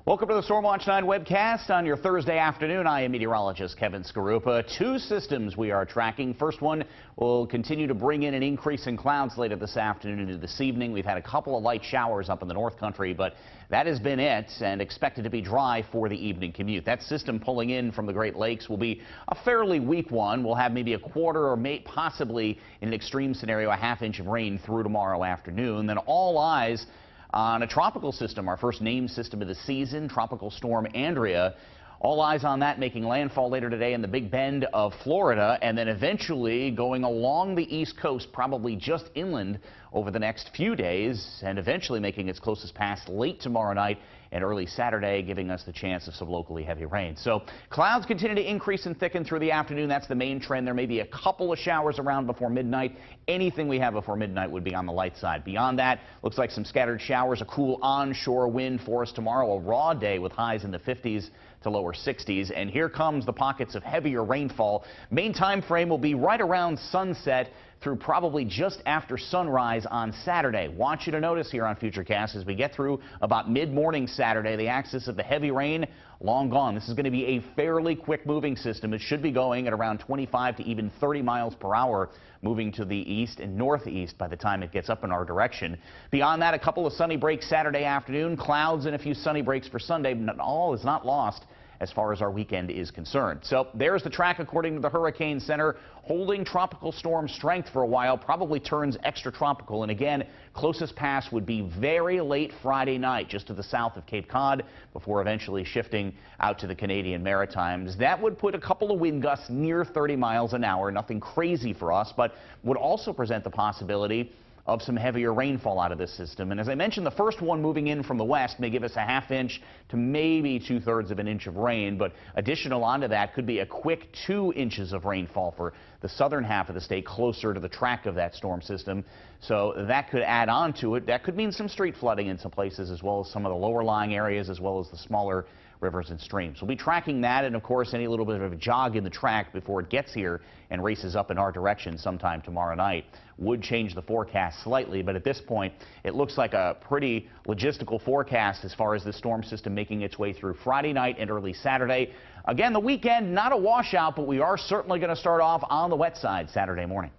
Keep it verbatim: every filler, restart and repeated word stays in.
Welcome to the Storm Watch nine webcast on your Thursday afternoon. I am meteorologist Kevin Skarupa. Two systems we are tracking. First one will continue to bring in an increase in clouds later this afternoon into this evening. We've had a couple of light showers up in the North Country, but that has been it, and expected to be dry for the evening commute. That system pulling in from the Great Lakes will be a fairly weak one. We'll have maybe a quarter or may possibly, in an extreme scenario, a half inch of rain through tomorrow afternoon. Then all eyes on a tropical system, our first named system of the season, Tropical Storm Andrea. All eyes on that making landfall later today in the Big Bend of Florida, and then eventually going along the East Coast, probably just inland over the next few days, and eventually making its closest pass late tomorrow night and early Saturday, giving us the chance of some locally heavy rain. So clouds continue to increase and thicken through the afternoon. That's the main trend. There may be a couple of showers around before midnight. Anything we have before midnight would be on the light side. Beyond that, looks like some scattered showers, a cool onshore wind for us tomorrow, a raw day with highs in the fifties to lower sixties. And here comes the pockets of heavier rainfall. Main time frame will be right around sunset through probably just after sunrise on Saturday. Want you to notice here on Futurecast as we get through about mid-morning Saturday, the axis of the heavy rain long gone. This is going to be a fairly quick moving system. It should be going at around twenty-five to even thirty miles per hour, moving to the east and northeast by the time it gets up in our direction. Beyond that, a couple of sunny breaks Saturday afternoon, clouds and a few sunny breaks for Sunday. All is not lost as far as our weekend is concerned. So there's the track according to the Hurricane Center, holding tropical storm strength for a while, probably turns extra tropical. And again, closest pass would be very late Friday night, just to the south of Cape Cod, before eventually shifting out to the Canadian Maritimes. That would put a couple of wind gusts near thirty miles an hour, nothing crazy for us, but would also present the possibility of some heavier rainfall out of this system. And as I mentioned, the first one moving in from the west may give us a half inch to maybe two-thirds of an inch of rain, but additional onto that could be a quick two inches of rainfall for the southern half of the state, closer to the track of that storm system. So that could add on to it. That could mean some street flooding in some places, as well as some of the lower lying areas, as well as the smaller rivers and streams. We'll be tracking that, and of course any little bit of a jog in the track before it gets here and races up in our direction sometime tomorrow night would change the forecast slightly, but at this point it looks like a pretty logistical forecast as far as the storm system making its way through Friday night and early Saturday. Again, the weekend not a washout, but we are certainly going to start off on the wet side Saturday morning.